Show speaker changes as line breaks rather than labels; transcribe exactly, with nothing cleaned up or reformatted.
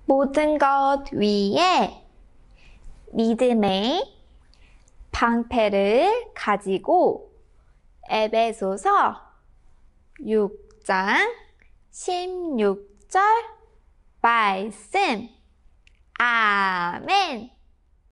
모든 것 위에 믿음의 방패를 가지고 에베소서 육 장 십육 절 말씀. 아멘.